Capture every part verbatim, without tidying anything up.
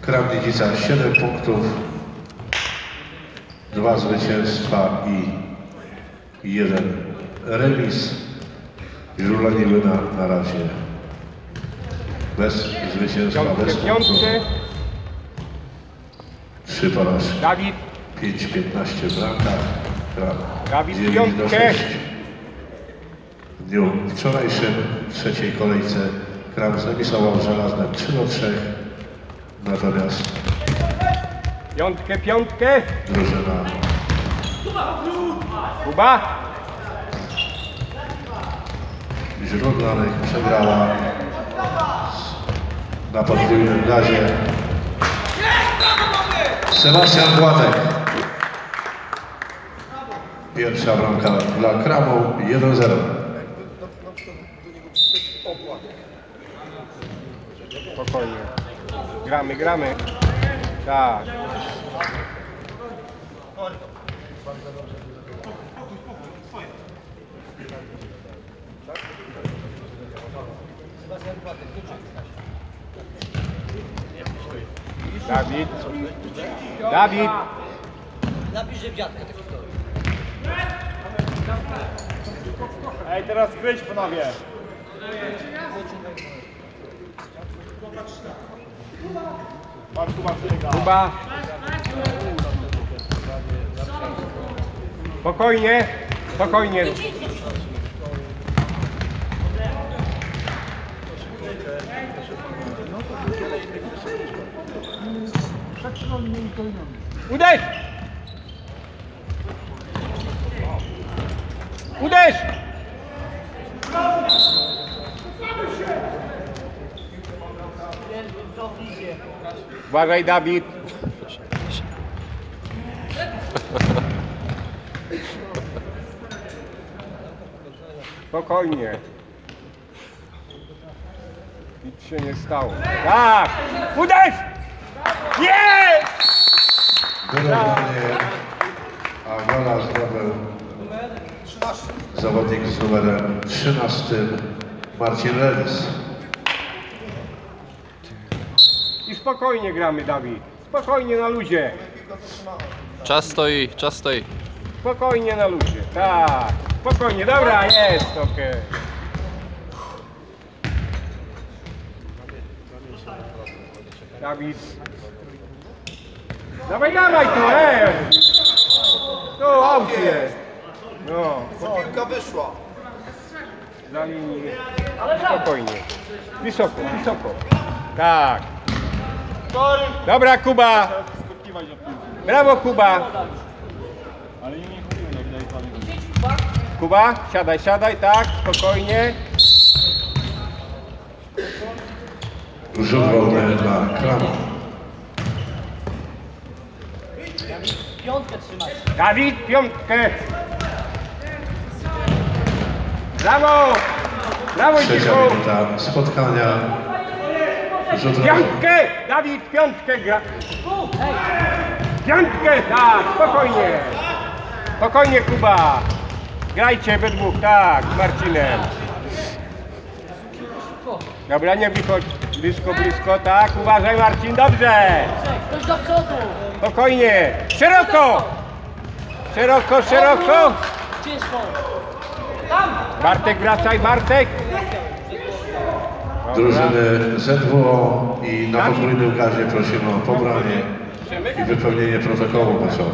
Kramnikica siedem punktów, dwa zwycięstwa i jeden remis. Żula Niewina na razie bez zwycięstwa, bez punktów. Trzy porażki. Dawid. pięć piętnaście w bramkach. Dawid dziewięć do piątkę. sześciu. W dniu wczorajszym w trzeciej kolejce Kram zremisował Żelazne trzy do trzech. Natomiast Piątkę, piątkę. drużyna Kuba. Źródlanych przegrała na podwójnym gazie. Sebastian Gładek. Pierwsza bramka dla Kramu, jeden zero. Spokojnie. Gramy, gramy. Tak. Dawid. Dawid. Napisz, że wiatka taki stoi. Ej, teraz kryć panowie. Patrz, Kuba biega. Kuba. Spokojnie. Spokojnie. Uderz! Uderz! Uważaj, Dawid. Spokojnie. Nic się nie stało. Tak! Uderz! Nie! Wyrównanie, a gola zdobył zawodnik z numerem trzynastym Marcin Redys. I spokojnie gramy, Dawid. Spokojnie na luzie. Czas stoi, czas stoi. Spokojnie na luzie. Tak. Spokojnie. Dobra, jest. Okej. Dawid. Dawaj, dawaj tu, ej! Tu aut jest. No. Piłka wyszła. Na linii. Spokojnie. Wysoko, wysoko. Tak. Dobra, Kuba. Brawo, Kuba. Ale nie chodziły na widać. Kuba, siadaj, siadaj, tak, spokojnie. Rzut wolny dla Kramu. Piątkę trzymać. Dawid, piątkę. Brawo! Brawo, Trzecia Cichu! minuta spotkania. Rzut wolny. Piątkę! Dawid, piątkę gra. Piątkę, tak, spokojnie. Spokojnie, Kuba. Grajcie we dwóch, tak, z Marcinem. Dobra, nie wychodź. Blisko, blisko, tak. Uważaj, Marcin, dobrze. Ktoś do przodu. Spokojnie. Szeroko. Szeroko, szeroko. Ciężko. Tam. Bartek, wracaj, Bartek. Drużyny Z W O i na podwójnym gazie prosimy o pobranie i wypełnienie protokołu meczowego.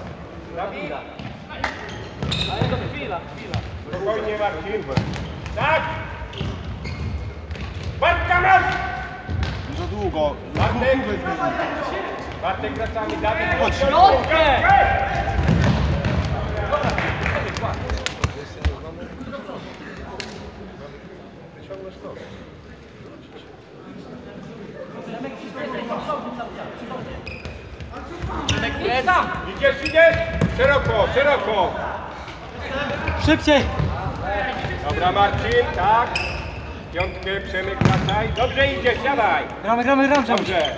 Ale to chwila, chwila. Spokojnie, Marcin. Tak. Bartka, masz. Za długo. Bartek. Bartek, wracamy, Dawid. Piątkę. Idziesz, idziesz. Szeroko, szeroko. Szybciej. Dobra, Marcin, tak. Piątkę, Przemek, wracaj. Dobrze idziesz, siadaj. Gramy, gramy, gramy. Dobrze.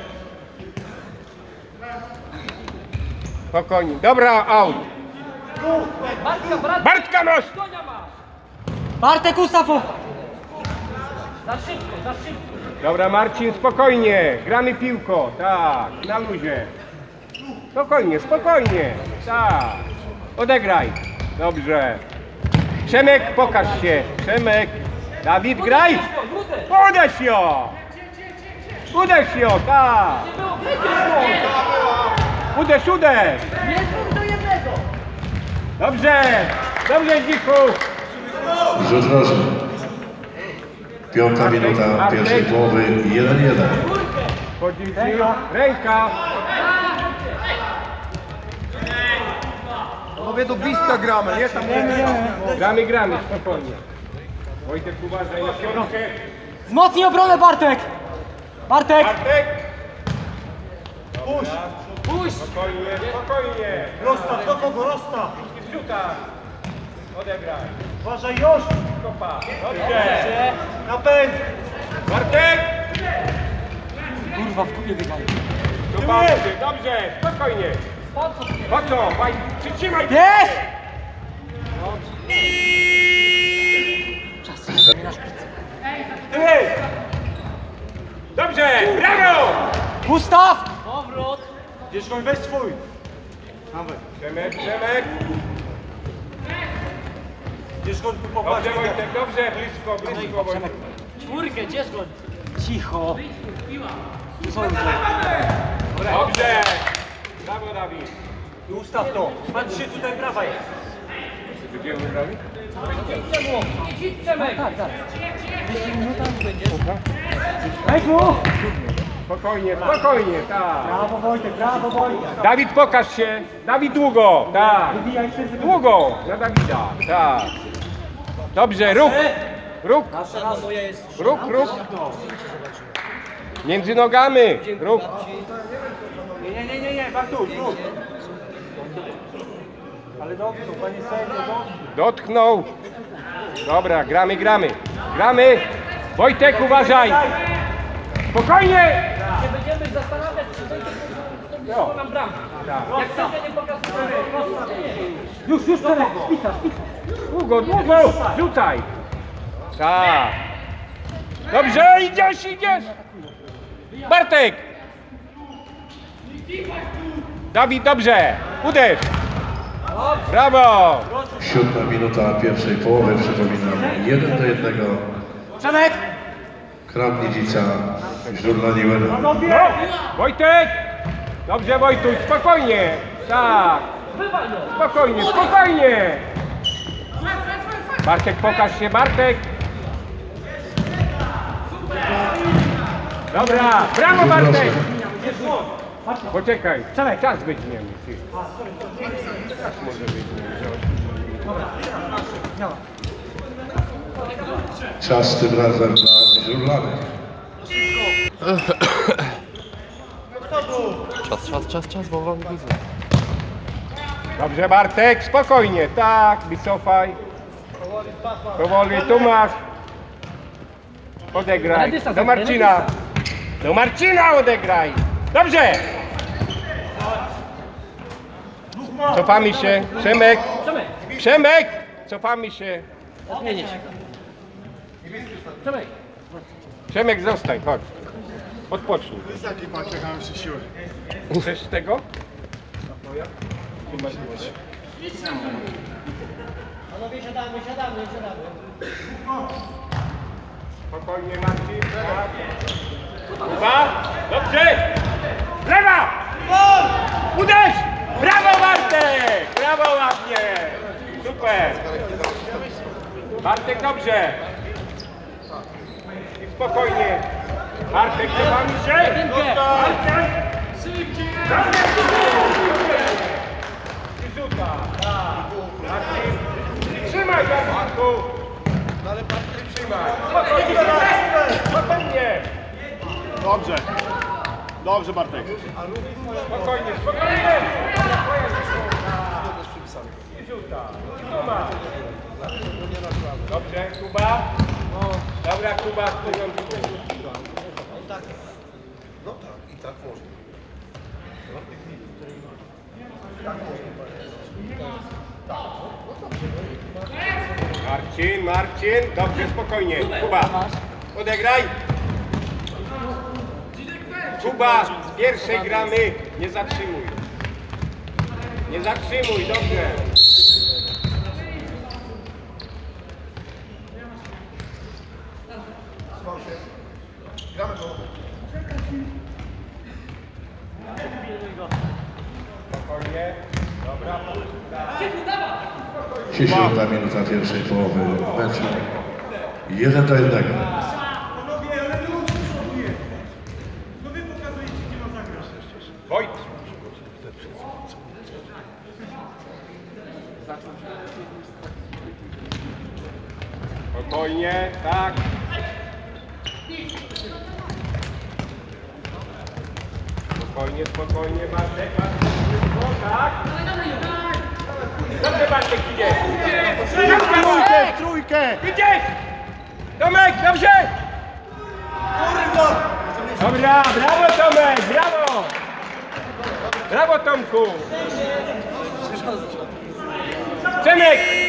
Spokojnie. Dobra, out. Bartka, Bartka. Bartka masz. Konia ma. Bartek, ustaw. Za szybko, za szybko. Dobra, Marcin, spokojnie. Gramy piłko. Tak, na luzie. Spokojnie, spokojnie. Tak. Odegraj. Dobrze. Przemek, pokaż się. Przemek. Dawid, graj. Uderz ją. Uderz ją, tak. Uderz, uderz. Dobrze. Dobrze, Dziku. Rzut rożny. Piąta minuta pierwszej połowy, jeden jeden. Pozycja, ręka. Panowie, do bliska gramy, nie? Tam nie, nie, nie. Gramy, gramy, spokojnie. Wojtek, uważaj na piątkę. Wzmocnij obronę, Bartek! Bartek! Bartek. Puść, Puść! Spokojnie, spokojnie. rozstaw, do kogo rozstaw? I wrzuta. Odegraj. Uważaj, już! Kopa. Dobrze. Napęd! Bartek. Kurwa, w kubie biegają. Tu dobrze, dobrze, spokojnie. Po co? Faj, przytrzymaj się. Jest! Ty. Dobrze, brawo. Gustaw! Gdzieś go weź swój! Nawet. Przemek, Przemek. Gdzieś go tu popatrz. Dobrze, Wojtek, dobrze, blisko, blisko, Wojtek. Czwórkę, gdzie zgodź? Cicho. Dobrze. Brawo, Dawid. I ustaw to. Patrz się, tutaj prawa jest. Gdzie on robi? Tak, tak. Weź mu! Spokojnie, spokojnie, tak. Brawo Wojtek, brawo Wojtek. Dawid, pokaż się. Dawid, długo, tak. Wybijaj się, żeby... Długo, na Dawida, tak. Dobrze, róg. Róg, róg, róg. Między nogami, róg. Nie, nie, nie, nie, nie, Bartuś, tu. Ale dotknął, panie sędzio, dotknął. Dotknął. Dobra, gramy, gramy. Gramy. Wojtek, uważaj. Spokojnie. się będziemy zastanawiać, czy Wojtek No. nam bramkę. Tak. Jak sędzia nie pokazuje, już, już, Przemek, szpica, szpica. Długo, długo. Rzucaj. Tak. Dobrze, idziesz, idziesz. Bartek. Dawid, dobrze. Uderz. Brawo. Siódma minuta pierwszej połowy, przypominam, jeden do jednego. Przemek! Krawnidzica, Żurla Niłena. No. Wojtek. Dobrze, Wojtuś, spokojnie. Tak. Spokojnie, spokojnie. Bartek, pokaż się, Bartek. Dobra, brawo, Rzut Bartek. rożny. Poczekaj, czas weźmiemy. Ty. Czas może weźmiemy. Czas tym razem dla Żurlanych. Czas, czas, czas, czas, bo wam widzę. Dobrze, Bartek, spokojnie, tak, wycofaj. Powoli, tu masz. Odegraj. Do Marcina. Do Marcina odegraj. Dobrze. Cofamy się. Przemek. Przemek. Cofamy się. Zmienię się. Przemek! Przemek, zostań, chodź. Odpocznij. Jaki pan czekałem się siły? Chcesz tego? Panowie, siadamy, siadamy, siadamy. Spokojnie, Marcin. Tak. Kuba. Dobrze. Lewa. Uderz. Brawo, Bartek. Brawo, ładnie. Super. Bartek, dobrze. I spokojnie. Bartek, cofamy się. Bartek. I rzuta. Marcin. Trzymaj, Bartku. Trzymaj. Spokojnie. Spokojnie. Dobrze. Dobrze, Bartek. Spokojnie, spokojnie. I rzuta. Kuba. Dobrze, Kuba. Dobra, Kuba, w porządku. Marcin, Marcin, dobrze, spokojnie. Kuba, odegraj. Kuba, z pierwszej gramy, nie zatrzymuj. Nie zatrzymuj, dobrze. Spokojnie. Dobra. dziesiąta minuta pierwszej połowy meczu. Jeden do jednego. Panowie, ale to już przoduje. No wy pokazujecie, gdzie ma zagrać. Wojt. Spokojnie, tak. Spokojnie, spokojnie, Bartek, Bartek, szybko, tak? Dobrze, Bartek, idzie. Trójkę, trójkę! Idziesz! Tomek, dobrze! Dobra, brawo Tomek, brawo! Brawo Tomku! Przemek!